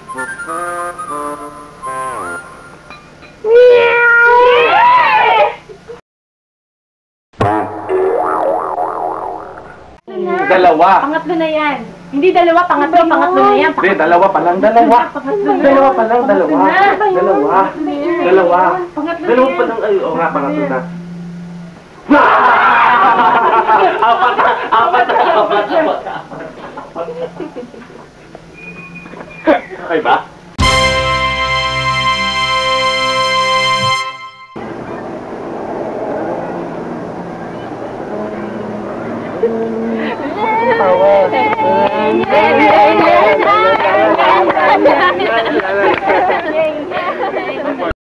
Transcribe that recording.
Dalawa. Pangatlo na yan. Hindi dalawa, pangatlo na yan. Hindi, dalawa pa lang, dalawa. Dalawa pa lang, dalawa. Dalawa. Dalawa. Dalawa pa lang, ay, oo nga, pangatlo na. Apat. Okay ba? Tawa.